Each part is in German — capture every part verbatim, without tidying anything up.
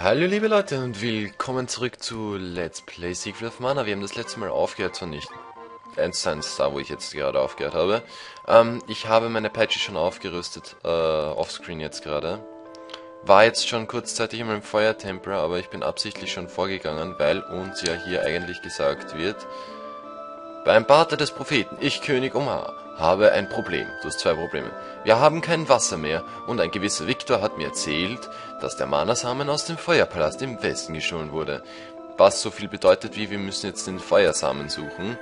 Hallo liebe Leute und willkommen zurück zu Let's Play Secret of Mana. Wir haben das letzte Mal aufgehört, zwar nicht eins zu eins da, wo ich jetzt gerade aufgehört habe. Ähm, ich habe meine Apache schon aufgerüstet, äh, offscreen jetzt gerade. War jetzt schon kurzzeitig in meinem Feuertempler, aber ich bin absichtlich schon vorgegangen, weil uns ja hier eigentlich gesagt wird: Beim Barte des Propheten, ich König Omar, habe ein Problem. Du hast zwei Probleme. Wir haben kein Wasser mehr und ein gewisser Viktor hat mir erzählt, dass der Mana-Samen aus dem Feuerpalast im Westen gestohlen wurde. Was so viel bedeutet wie, wir müssen jetzt den Feuersamen suchen.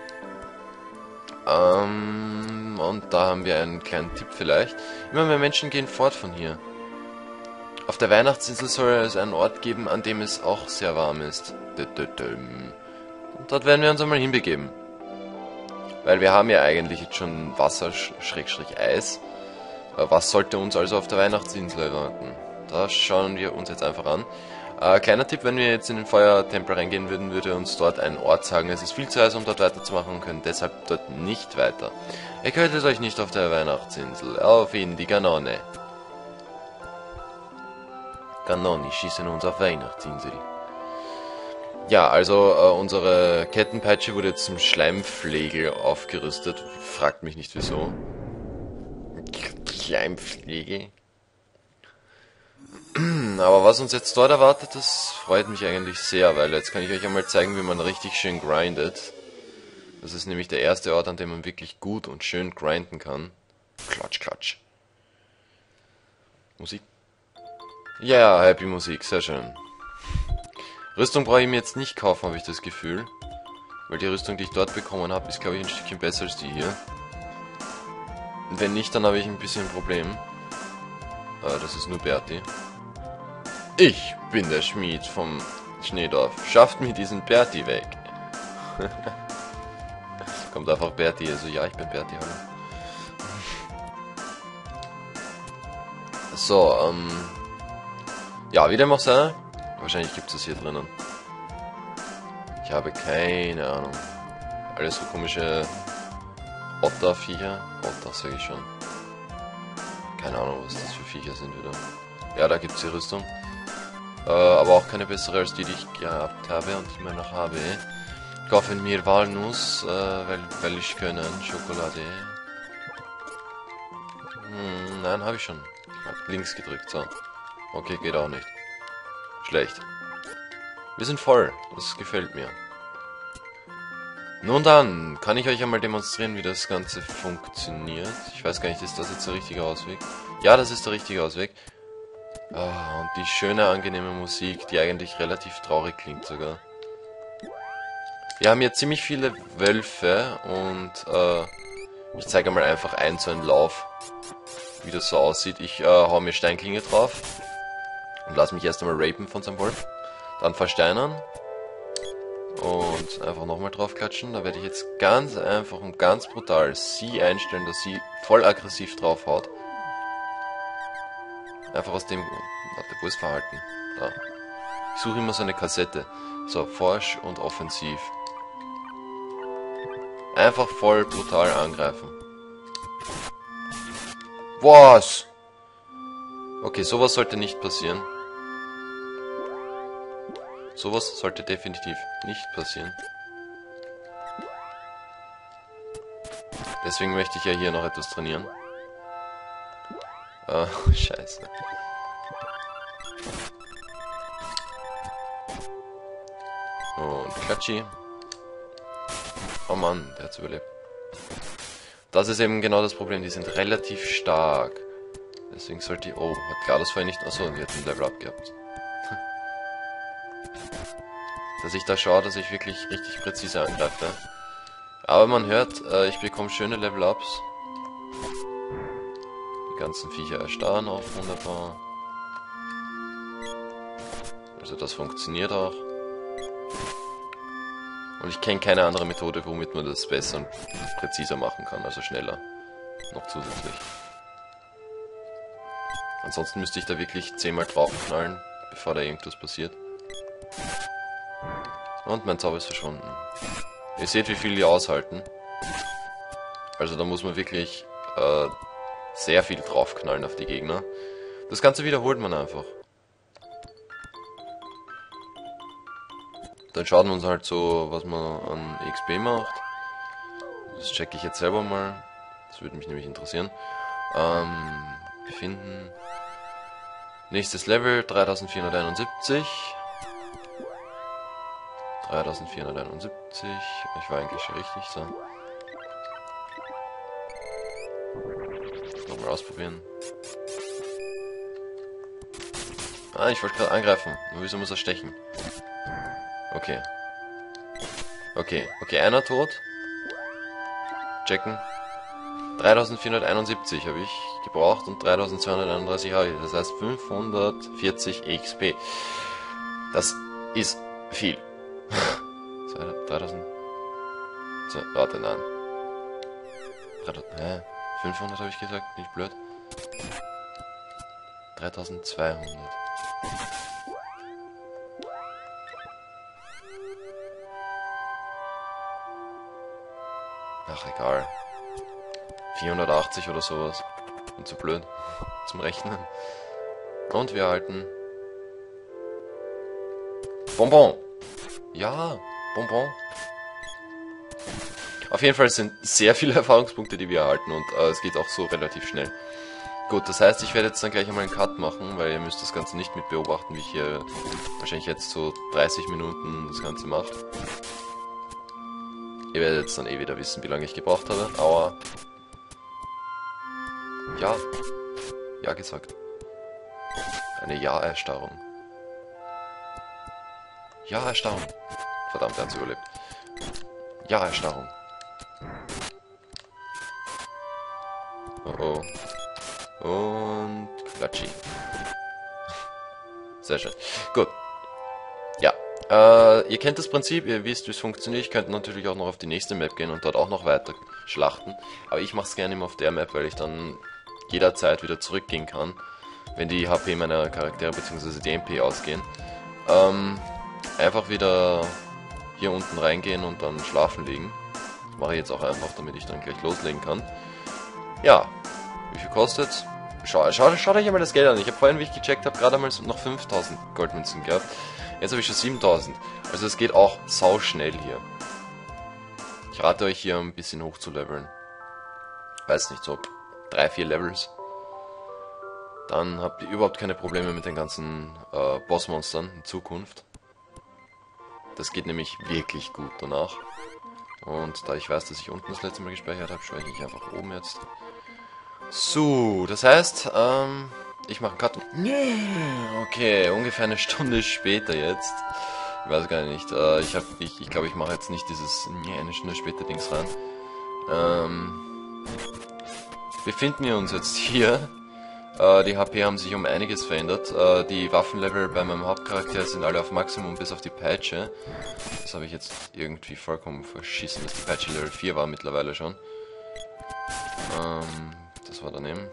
Ähm, und da haben wir einen kleinen Tipp vielleicht. Immer mehr Menschen gehen fort von hier. Auf der Weihnachtsinsel soll es einen Ort geben, an dem es auch sehr warm ist. Und dort werden wir uns einmal hinbegeben. Weil wir haben ja eigentlich jetzt schon Wasser, Schrägstrich Eis. Was sollte uns also auf der Weihnachtsinsel erwarten? Das schauen wir uns jetzt einfach an. Äh, kleiner Tipp, wenn wir jetzt in den Feuertempel reingehen würden, würde uns dort ein Ort sagen, es ist viel zu heiß, um dort weiterzumachen und können deshalb dort nicht weiter. Ihr könntet euch nicht auf der Weihnachtsinsel. Auf in die Kanone. Kanoni schießen uns auf Weihnachtsinsel. Ja, also äh, unsere Kettenpeitsche wurde jetzt zum Schleimpflegel aufgerüstet. Fragt mich nicht wieso. Schleimpflegel. Aber was uns jetzt dort erwartet, das freut mich eigentlich sehr, weil jetzt kann ich euch einmal zeigen, wie man richtig schön grindet. Das ist nämlich der erste Ort, an dem man wirklich gut und schön grinden kann. Klatsch, klatsch. Musik. Ja, happy Musik, sehr schön. Rüstung brauche ich mir jetzt nicht kaufen, habe ich das Gefühl. Weil die Rüstung, die ich dort bekommen habe, ist, glaube ich, ein Stückchen besser als die hier. Und wenn nicht, dann habe ich ein bisschen ein Problem. Äh, das ist nur Berti. Ich bin der Schmied vom Schneedorf. Schafft mir diesen Berti weg. Kommt einfach Berti, also ja, ich bin Berti, hallo. So, ähm... ja, wie dem auch sei. Wahrscheinlich gibt es das hier drinnen. Ich habe keine Ahnung. Alles so komische Otter-Viecher. Otter, sage ich schon. Keine Ahnung, was das für Viecher sind wieder. Ja, da gibt es die Rüstung. Äh, aber auch keine bessere als die, die ich gehabt habe und immer noch habe. Kaufen mir Walnuss, äh, weil, weil ich können. Schokolade. Hm, nein, habe ich schon. Ich habe links gedrückt, so. Okay, geht auch nicht. Schlecht. Wir sind voll. Das gefällt mir. Nun dann, kann ich euch einmal demonstrieren, wie das Ganze funktioniert. Ich weiß gar nicht, ist das jetzt der richtige Ausweg? Ja, das ist der richtige Ausweg. Ah, und die schöne, angenehme Musik, die eigentlich relativ traurig klingt sogar. Wir haben hier ziemlich viele Wölfe und äh, ich zeige mal einfach ein so einen Lauf, wie das so aussieht. Ich äh, hau mir Steinklinge drauf und lass mich erst einmal rapen von so einem Wolf. Dann versteinern. Und einfach nochmal drauf klatschen. Da werde ich jetzt ganz einfach und ganz brutal sie einstellen, dass sie voll aggressiv drauf haut. Einfach aus dem... Warte, wo ist Verhalten? Da. Ich suche immer so eine Kassette. So, forsch und offensiv. Einfach voll brutal angreifen. Was? Okay, sowas sollte nicht passieren. Sowas sollte definitiv nicht passieren. Deswegen möchte ich ja hier noch etwas trainieren. Ah, scheiße. Und Klatschi. Oh Mann, der hat's überlebt. Das ist eben genau das Problem, die sind relativ stark. Deswegen sollte ich... Oh, hat klar das vorher nicht... Achso, die hat ein Level Up gehabt. Dass ich da schaue, dass ich wirklich richtig präzise angreife. Aber man hört, äh, ich bekomme schöne Level-Ups. Die ganzen Viecher erstarren auch wunderbar. Also das funktioniert auch. Und ich kenne keine andere Methode, womit man das besser und präziser machen kann, also schneller. Noch zusätzlich. Ansonsten müsste ich da wirklich zehnmal draufknallen, bevor da irgendwas passiert. Und mein Zauber ist verschwunden. Ihr seht, wie viel die aushalten. Also da muss man wirklich äh, sehr viel draufknallen auf die Gegner. Das Ganze wiederholt man einfach. Dann schauen wir uns halt so, was man an X P macht. Das checke ich jetzt selber mal. Das würde mich nämlich interessieren. Ähm, wir finden nächstes Level dreitausendvierhunderteinundsiebzig. dreitausendvierhunderteinundsiebzig. Ich war eigentlich schon richtig, so. Nochmal ausprobieren. Ah, ich wollte gerade angreifen. Nur wieso muss er stechen? Okay. Okay, okay, einer tot. Checken. dreitausendvierhunderteinundsiebzig habe ich gebraucht und dreitausendzweihunderteinunddreißig habe ich. Das heißt fünfhundertvierzig X P. Das ist viel. dreitausend. So, warte, nein. dreitausend, hä? fünfhundert habe ich gesagt, nicht blöd. dreitausendzweihundert. Ach, egal. vierhundertachtzig oder sowas. Und zu blöd zum Rechnen. Und wir erhalten Bonbon. Ja, Bonbon. Auf jeden Fall sind sehr viele Erfahrungspunkte, die wir erhalten, und äh, es geht auch so relativ schnell. Gut, das heißt, ich werde jetzt dann gleich einmal einen Cut machen, weil ihr müsst das Ganze nicht mit beobachten, wie ich hier wahrscheinlich jetzt so dreißig Minuten das Ganze mache. Ihr werdet jetzt dann eh wieder wissen, wie lange ich gebraucht habe. Aua. Ja. Ja gesagt. Eine Ja-Erstarrung. Ja-Erstarrung. Verdammt, er hat's überlebt. Ja-Erstarrung. Oh oh. Und Klatschi. Sehr schön. Gut. Ja. Äh, ihr kennt das Prinzip, ihr wisst, wie es funktioniert. Ich könnte natürlich auch noch auf die nächste Map gehen und dort auch noch weiter schlachten. Aber ich mache es gerne immer auf der Map, weil ich dann jederzeit wieder zurückgehen kann, wenn die H P meiner Charaktere bzw. die M P ausgehen. Ähm, einfach wieder hier unten reingehen und dann schlafen liegen. Das mache ich jetzt auch einfach, damit ich dann gleich loslegen kann. Ja, wie viel kostet's? Schau, schau, schaut euch einmal das Geld an. Ich habe vorhin, wie ich gecheckt habe, gerade einmal noch fünftausend Goldmünzen gehabt. Jetzt habe ich schon siebentausend. Also es geht auch sau schnell hier. Ich rate euch hier ein bisschen hoch zu leveln. Weiß nicht, so drei, vier Levels. Dann habt ihr überhaupt keine Probleme mit den ganzen äh, Bossmonstern in Zukunft. Das geht nämlich wirklich gut danach. Und da ich weiß, dass ich unten das letzte Mal gespeichert habe, speichere ich einfach oben jetzt. So, das heißt, ähm, ich mache einen Cut. Okay, ungefähr eine Stunde später jetzt. Ich weiß gar nicht. Äh, ich habe, ich, ich glaube, ich mache jetzt nicht dieses nee, eine Stunde später Dings rein. Ähm, befinden wir uns jetzt hier. Äh, die H P haben sich um einiges verändert. Äh, die Waffenlevel bei meinem Hauptcharakter sind alle auf Maximum, bis auf die Peitsche. Das habe ich jetzt irgendwie vollkommen verschissen, dass die Peitsche Level vier war mittlerweile schon. Ähm, das war daneben.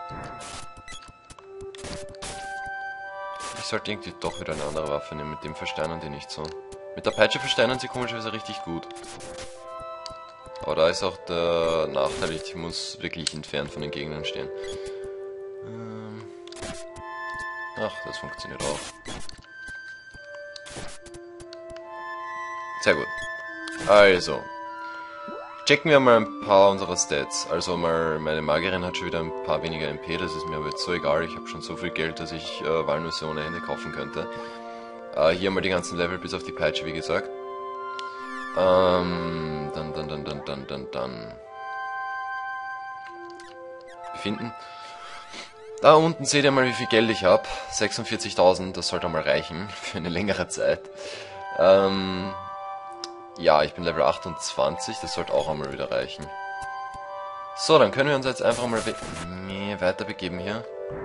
Ich sollte irgendwie doch wieder eine andere Waffe nehmen, mit dem versteinern die nicht so. Mit der Peitsche versteinern sie komischerweise richtig gut. Aber da ist auch der Nachteil, ich muss wirklich entfernt von den Gegnern stehen. Ähm Ach, das funktioniert auch. Sehr gut. Also. Checken wir mal ein paar unserer Stats. Also mal, meine Magierin hat schon wieder ein paar weniger M P, das ist mir aber jetzt so egal. Ich habe schon so viel Geld, dass ich äh, Walnüsse ohne Ende kaufen könnte. Äh, hier mal die ganzen Level bis auf die Peitsche, wie gesagt. Ähm, dann, dann, dann, dann, dann, dann, dann. Befinden. Da unten seht ihr mal, wie viel Geld ich habe. sechsundvierzigtausend, das sollte mal reichen für eine längere Zeit. Ähm, ja, ich bin Level achtundzwanzig, das sollte auch einmal wieder reichen. So, dann können wir uns jetzt einfach mal we nee, weiter begeben hier.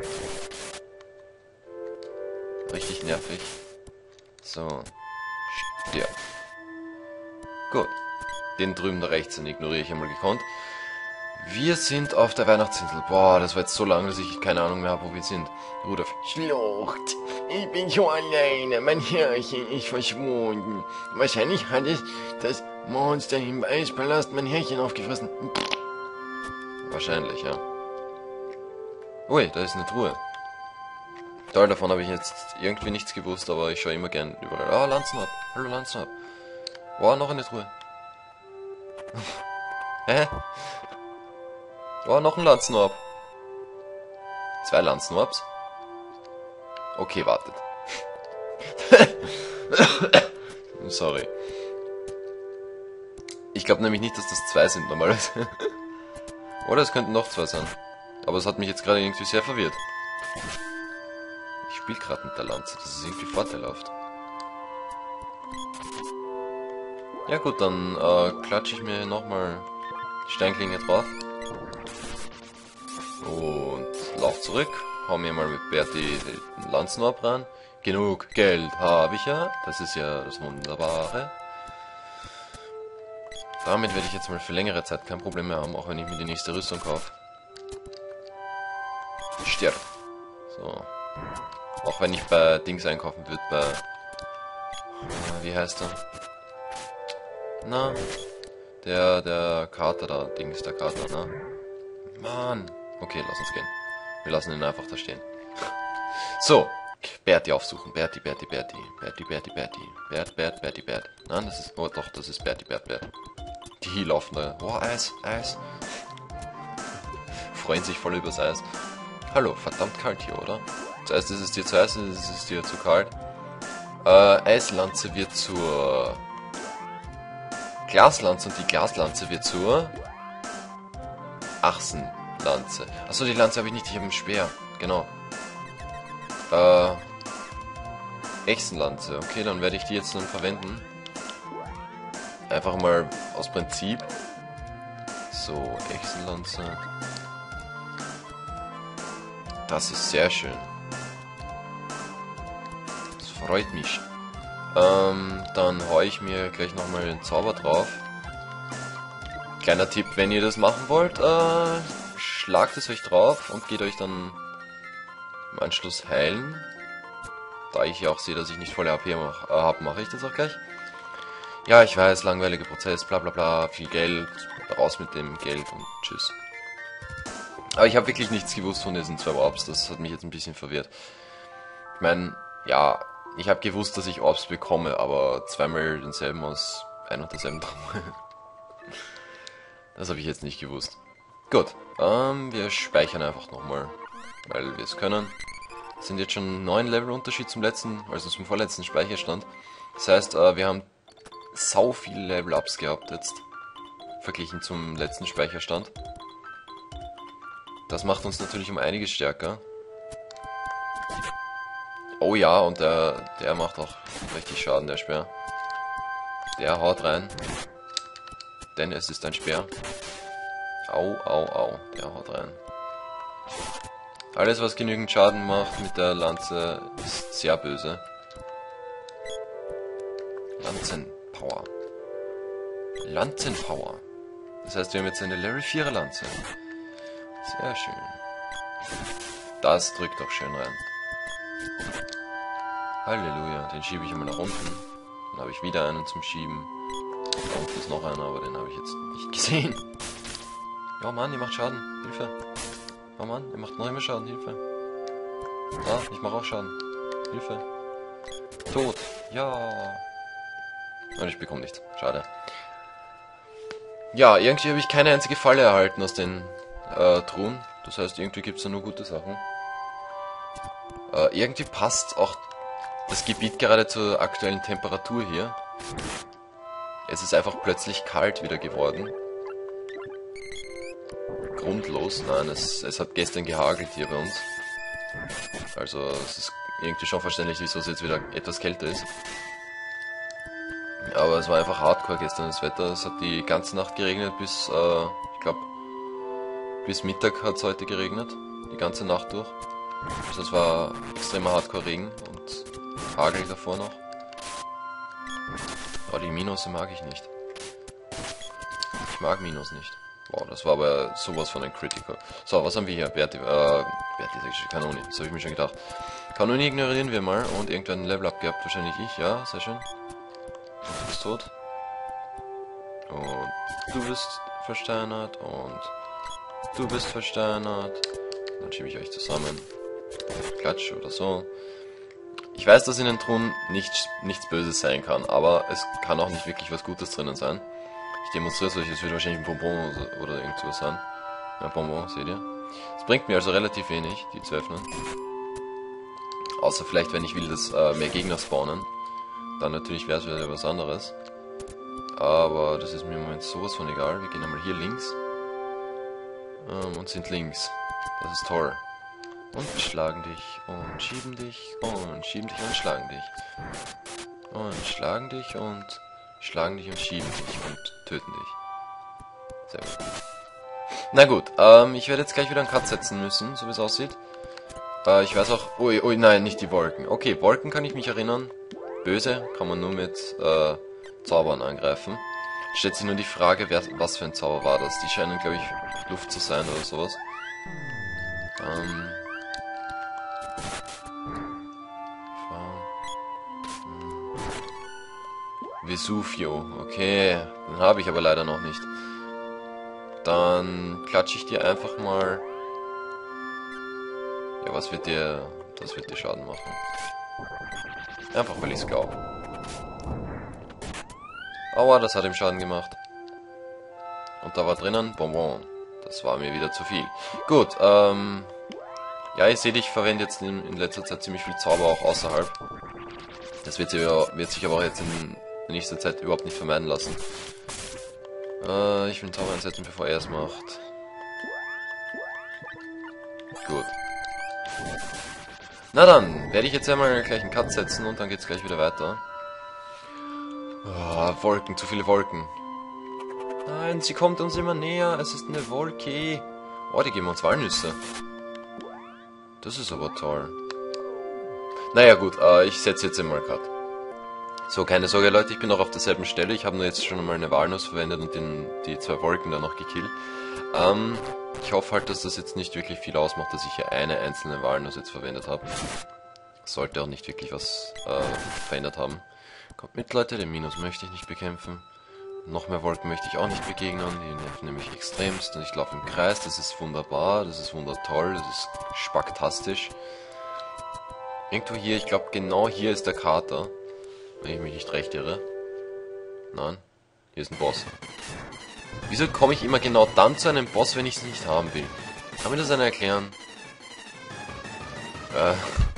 Richtig nervig. So. Stirb. Gut. Den drüben da rechts, den ignoriere ich einmal gekonnt. Wir sind auf der Weihnachtsinsel. Boah, das war jetzt so lang, dass ich keine Ahnung mehr habe, wo wir sind. Rudolf. Schlucht. Ich bin so alleine. Mein Herrchen ist verschwunden. Wahrscheinlich hat es das Monster im Eispalast mein Herrchen aufgefressen. Wahrscheinlich, ja. Ui, da ist eine Truhe. Toll, davon habe ich jetzt irgendwie nichts gewusst, aber ich schaue immer gern überall. Ah, Lanzenab. Hallo Lanzenab. Oh, noch eine Truhe. Hä? Oh, noch ein Lanzenab. Zwei Lanzenabs. Okay, wartet. Sorry. Ich glaube nämlich nicht, dass das zwei sind normalerweise. Oder es könnten noch zwei sein. Aber es hat mich jetzt gerade irgendwie sehr verwirrt. Ich spiele gerade mit der Lanze, das ist irgendwie vorteilhaft. Ja gut, dann äh, klatsche ich mir nochmal die Steinklinge drauf. Und lauf zurück. Hau mir mal mit Berti den Lanzenab rein. Genug Geld habe ich ja. Das ist ja das Wunderbare. Damit werde ich jetzt mal für längere Zeit kein Problem mehr haben, auch wenn ich mir die nächste Rüstung kaufe. Stirb. So. Auch wenn ich bei Dings einkaufen würde, bei... Äh, wie heißt er? Na? Der, der Kater da, Dings, der Kater, na? Mann. Okay, lass uns gehen. Wir lassen ihn einfach da stehen. So. Berti aufsuchen. Berti, Berti, Berti. Berti, Berti, Berti. Bert, Bert, Berti, Bert. Nein, das ist... Oh doch, das ist Berti, Bert, Bert. Die laufen da. Oh, Eis, Eis. Freuen sich voll übers Eis. Hallo, verdammt kalt hier, oder? Zuerst ist es dir zu heiß, ist es dir zu kalt. Äh, Eislanze wird zur Glaslanze und die Glaslanze wird zur Achsenlanze. Achso, die Lanze habe ich nicht, ich habe ein Speer. Genau. Äh, Echsenlanze. Okay, dann werde ich die jetzt dann verwenden. Einfach mal aus Prinzip. So, Echsenlanze. Das ist sehr schön. Das freut mich. Ähm, dann haue ich mir gleich nochmal den Zauber drauf. Kleiner Tipp, wenn ihr das machen wollt, äh, schlagt es euch drauf und geht euch dann im Anschluss heilen. Da ich ja auch sehe, dass ich nicht volle H P mach, äh, habe, mache ich das auch gleich. Ja, ich weiß, langweiliger Prozess, bla bla bla, viel Geld, raus mit dem Geld und tschüss. Aber ich habe wirklich nichts gewusst von diesen zwei Orbs, das hat mich jetzt ein bisschen verwirrt. Ich meine, ja, ich habe gewusst, dass ich Orbs bekomme, aber zweimal denselben aus ein und derselben Truhe. Das habe ich jetzt nicht gewusst. Gut, ähm, wir speichern einfach nochmal, weil wir es können. Das sind jetzt schon neun Level Unterschied zum letzten, also zum vorletzten Speicherstand. Das heißt, äh, wir haben sau viele Level-Ups gehabt jetzt, verglichen zum letzten Speicherstand. Das macht uns natürlich um einiges stärker. Oh ja, und der, der macht auch richtig Schaden, der Speer. Der haut rein. Denn es ist ein Speer. Au, au, au, der haut rein. Alles, was genügend Schaden macht mit der Lanze, ist sehr böse. Lanzenpower. Lanzenpower. Das heißt, wir haben jetzt eine Level vierer Lanze. Sehr schön. Das drückt doch schön rein. Halleluja. Den schiebe ich immer nach unten. Dann habe ich wieder einen zum Schieben. Da unten ist noch einer, aber den habe ich jetzt nicht gesehen. Ja, Mann, ihr macht Schaden. Hilfe. Ja, Mann, ihr macht noch immer Schaden. Hilfe. Ah, ich mache auch Schaden. Hilfe. Tot. Ja. Und ich bekomme nichts. Schade. Ja, irgendwie habe ich keine einzige Falle erhalten aus den äh, Truhen. Das heißt, irgendwie gibt es da nur gute Sachen. Äh, irgendwie passt auch das Gebiet gerade zur aktuellen Temperatur hier. Es ist einfach plötzlich kalt wieder geworden. Grundlos. Nein, es, es hat gestern gehagelt hier bei uns. Also es ist irgendwie schon verständlich, wieso es jetzt wieder etwas kälter ist. Aber es war einfach hardcore gestern das Wetter. Es hat die ganze Nacht geregnet bis, äh, ich glaube, bis Mittag hat es heute geregnet. Die ganze Nacht durch. Also es war extremer Hardcore-Regen und Hagel davor noch. Oh, die Minus mag ich nicht. Ich mag Minus nicht. Wow, das war aber sowas von ein Critical. So, was haben wir hier? Berti, äh, Berti, Kanone. Das habe ich mir schon gedacht. Kanone ignorieren wir mal und irgendein Level up gehabt. Wahrscheinlich ich, ja, sehr schön. Du bist tot. Und du bist versteinert und du bist versteinert. Dann schiebe ich euch zusammen. Klatsch oder so. Ich weiß, dass in den Truhen nichts, nichts Böses sein kann, aber es kann auch nicht wirklich was Gutes drinnen sein. Ich demonstriere es euch, es wird wahrscheinlich ein Bonbon oder irgend sowas sein. Ein Bonbon, seht ihr? Es bringt mir also relativ wenig, die zu öffnen. Außer vielleicht, wenn ich will, dass äh, mehr Gegner spawnen. Dann natürlich wäre es wieder was anderes. Aber das ist mir im Moment sowas von egal. Wir gehen einmal hier links. Ähm, und sind links. Das ist toll. Und schlagen dich. Und schieben dich. Und schieben dich und schlagen dich. Und schlagen dich und schlagen dich und schieben dich und töten dich. Sehr gut. Na gut, ähm, ich werde jetzt gleich wieder einen Cut setzen müssen, so wie es aussieht. Äh, ich weiß auch... Ui, ui, nein, nicht die Wolken. Okay, Wolken kann ich mich erinnern. Böse kann man nur mit äh, Zaubern angreifen. Stellt sich nur die Frage, wer, was für ein Zauber war das. Die scheinen, glaube ich, Luft zu sein oder sowas. Ähm... Vesuvio, okay, den habe ich aber leider noch nicht. Dann klatsche ich dir einfach mal. Ja, was wird dir, das wird dir Schaden machen? Einfach weil ich es glaube. Aua, das hat ihm Schaden gemacht. Und da war drinnen Bonbon. Das war mir wieder zu viel. Gut, ähm... ja, ich sehe, ich verwende jetzt in, in letzter Zeit ziemlich viel Zauber auch außerhalb. Das wird sich, wird sich aber auch jetzt in nächster Zeit überhaupt nicht vermeiden lassen. Äh, ich will einen Zauber einsetzen, bevor er es macht. Gut. Na dann, werde ich jetzt einmal gleich einen Cut setzen und dann geht's gleich wieder weiter. Oh, Wolken, zu viele Wolken. Nein, sie kommt uns immer näher, es ist eine Wolke. Oh, die geben uns Walnüsse. Das ist aber toll. Naja gut, äh, ich setze jetzt einmal Cut. So, keine Sorge Leute, ich bin noch auf derselben Stelle. Ich habe nur jetzt schon einmal eine Walnuss verwendet und den, die zwei Wolken dann noch gekillt. Ähm, ich hoffe halt, dass das jetzt nicht wirklich viel ausmacht, dass ich hier eine einzelne Walnuss jetzt verwendet habe. Sollte auch nicht wirklich was äh, verändert haben. Kommt mit Leute, den Minus möchte ich nicht bekämpfen. Noch mehr Wolken möchte ich auch nicht begegnen, die nerven nämlich extremst. Und ich laufe im Kreis, das ist wunderbar, das ist wundertoll, das ist spaktastisch. Irgendwo hier, ich glaube genau hier ist der Krater. Wenn ich mich nicht recht irre. Nein, hier ist ein Boss. Wieso komme ich immer genau dann zu einem Boss, wenn ich es nicht haben will? Kann mir das einer erklären? Äh.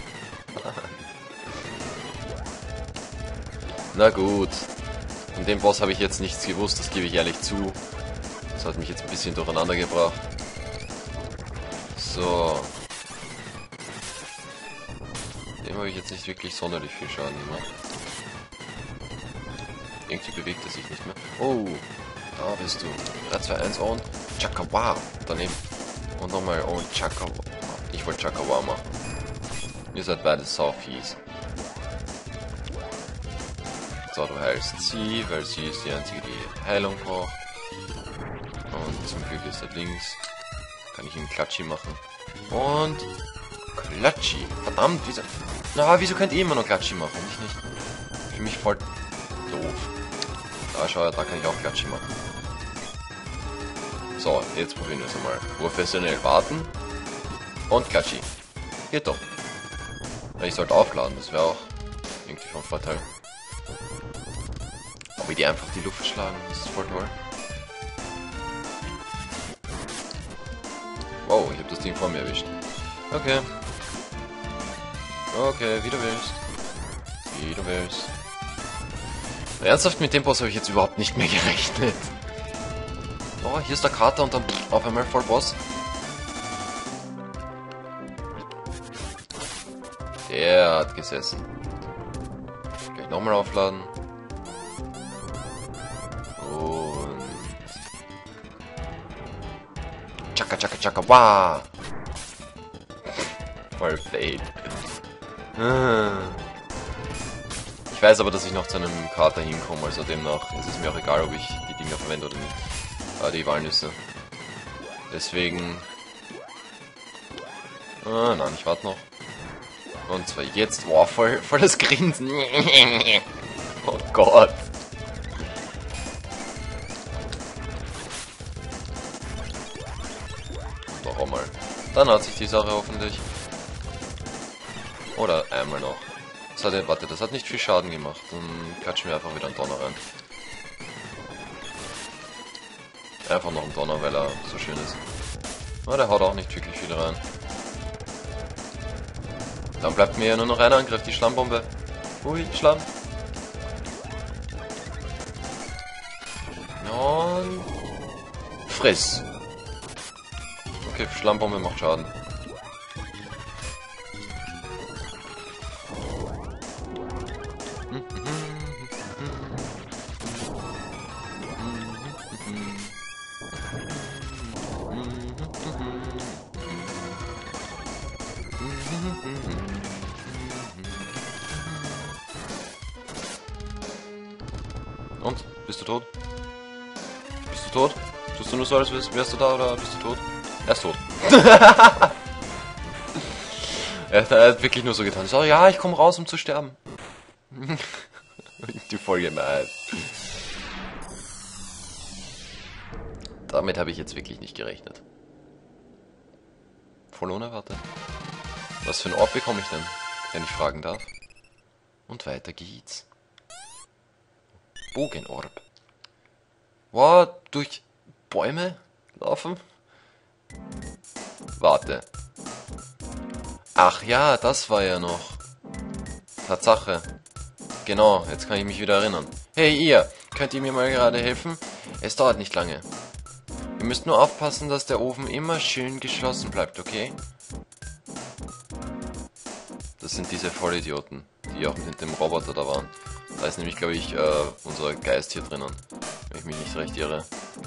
Na gut. Von dem Boss habe ich jetzt nichts gewusst, das gebe ich ehrlich zu. Das hat mich jetzt ein bisschen durcheinander gebracht. So. Dem habe ich jetzt nicht wirklich sonderlich viel Schaden gemacht. Irgendwie bewegt er sich nicht mehr. Oh, da bist du. drei, zwei, eins und Chakawa. Daneben. Und nochmal und Chakawa. Ich wollte Chakawa machen. Ihr seid beide sau fies. So, du heilst sie, weil sie ist die einzige, die Heilung braucht. Und zum Glück ist er links. Kann ich ihm Klatschi machen. Und Klatschi. Verdammt, wieso... Na, wieso könnt ihr immer noch Klatschi machen? Ich nicht. Für mich voll doof. Ah, schau, da kann ich auch Klatschi machen. So, jetzt probieren wir es einmal. Professionell warten. Und Klatschi. Geht doch. Ich sollte aufladen, das wäre auch irgendwie von Vorteil. Aber die einfach die Luft schlagen, das ist voll toll. Wow, ich habe das Ding vor mir erwischt. Okay. Okay, wie du willst. Wie du willst. Ernsthaft, mit dem Boss habe ich jetzt überhaupt nicht mehr gerechnet. Oh, hier ist der Krater und dann auf einmal voll Boss. Der hat gesessen. Gleich nochmal aufladen. Und... Chaka, chaka, chaka, wow! Voll fail. Ich weiß aber, dass ich noch zu einem Krater hinkomme, also demnach ist es mir auch egal, ob ich die Dinger verwende oder nicht. Ah, die Walnüsse. Deswegen... Ah, nein, ich warte noch. Und zwar jetzt, wow, voll, voll das Grinsen. Oh Gott. Noch einmal. Dann hat sich die Sache hoffentlich. Oder einmal noch. Das hat, warte, das hat nicht viel Schaden gemacht. Dann klatschen wir einfach wieder einen Donner rein. Einfach noch einen Donner, weil er so schön ist. Aber der haut auch nicht wirklich viel rein. Dann bleibt mir ja nur noch ein Angriff, die Schlammbombe. Ui, Schlamm. Und... friss. Okay, Schlammbombe macht Schaden. Und? Bist du tot? Bist du tot? Tust du nur so, als wärst, wärst du da, oder bist du tot? Er ist tot. er, er hat wirklich nur so getan. So, ja, ich komme raus, um zu sterben. Die Folge mal. Damit habe ich jetzt wirklich nicht gerechnet. Voll unerwartet. Was für ein Ort bekomme ich denn, wenn ich fragen darf? Und weiter geht's. Bogenorb. Wow, durch Bäume laufen? Warte. Ach ja, das war ja noch. Tatsache. Genau, jetzt kann ich mich wieder erinnern. Hey ihr, könnt ihr mir mal gerade helfen? Es dauert nicht lange. Ihr müsst nur aufpassen, dass der Ofen immer schön geschlossen bleibt, okay? Das sind diese Vollidioten, die auch mit dem Roboter da waren. Da ist nämlich, glaube ich, äh, unser Geist hier drinnen. Wenn ich mich nicht recht irre.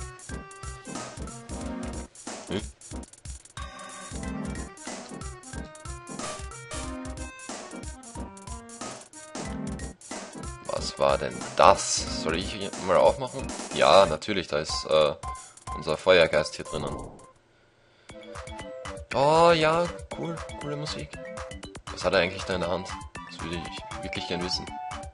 Hm? Was war denn das? Soll ich mal aufmachen? Ja, natürlich, da ist äh, unser Feuergeist hier drinnen. Oh ja, cool, coole Musik. Was hat er eigentlich da in der Hand? Das würde ich wirklich gern wissen.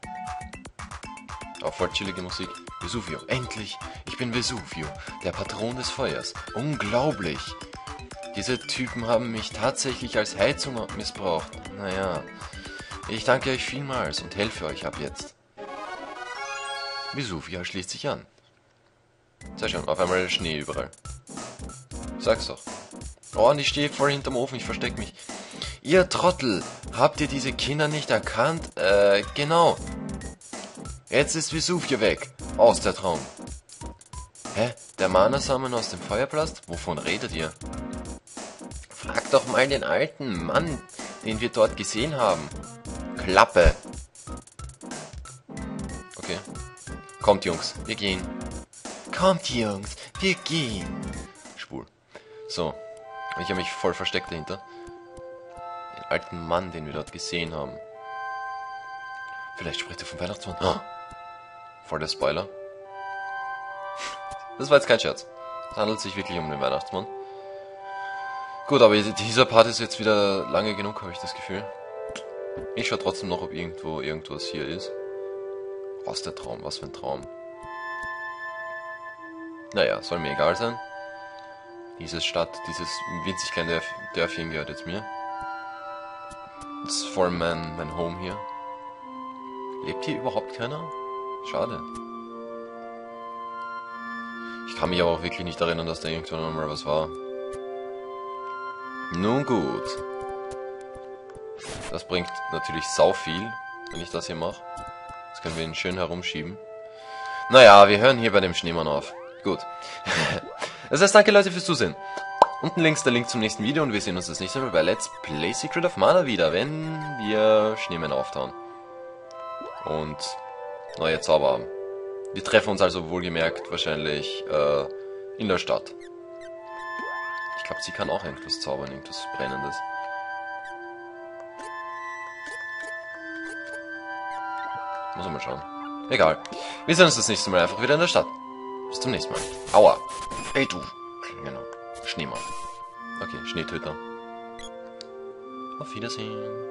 Auch voll chillige Musik. Vesuvio, endlich! Ich bin Vesuvio, der Patron des Feuers. Unglaublich! Diese Typen haben mich tatsächlich als Heizung missbraucht. Naja, ich danke euch vielmals und helfe euch ab jetzt. Vesuvio schließt sich an. Sehr schön, auf einmal Schnee überall. Sag's doch. Oh, und ich stehe voll hinterm Ofen, ich versteck mich. Ihr Trottel, habt ihr diese Kinder nicht erkannt? Äh, genau. Jetzt ist Vesuvio weg. Aus der Traum. Hä? Der Mana-Samen aus dem Feuerpalast? Wovon redet ihr? Frag doch mal den alten Mann, den wir dort gesehen haben. Klappe. Okay. Kommt, Jungs, wir gehen. Kommt, Jungs, wir gehen. Schwul. So. Ich habe mich voll versteckt dahinter. Den alten Mann, den wir dort gesehen haben. Vielleicht spricht er vom Weihnachtsmann. Oh. Voll der Spoiler. Das war jetzt kein Scherz. Es handelt sich wirklich um den Weihnachtsmann. Gut, aber dieser Part ist jetzt wieder lange genug, habe ich das Gefühl. Ich schaue trotzdem noch, ob irgendwo irgendwas hier ist. Was der Traum, was für ein Traum. Naja, soll mir egal sein. Diese Stadt, dieses winzig kleine Dörfchen gehört jetzt mir. Das ist voll mein, mein Home hier. Lebt hier überhaupt keiner? Schade. Ich kann mich aber auch wirklich nicht erinnern, dass da irgendwann mal was war. Nun gut. Das bringt natürlich sau viel, wenn ich das hier mache. Jetzt können wir ihn schön herumschieben. Naja, wir hören hier bei dem Schneemann auf. Gut. Das heißt, danke Leute fürs Zusehen. Unten links der Link zum nächsten Video und wir sehen uns das nächste Mal bei Let's Play Secret of Mana wieder, wenn wir Schneemänner auftauen. Und neue Zauber haben. Wir treffen uns also wohlgemerkt wahrscheinlich äh, in der Stadt. Ich glaube, sie kann auch irgendwas zaubern, irgendwas Brennendes. Muss man mal schauen. Egal. Wir sehen uns das nächste Mal einfach wieder in der Stadt. Bis zum nächsten Mal. Aua. Ey du. Genau. Schneemann. Okay, Schneetöter. Auf Wiedersehen.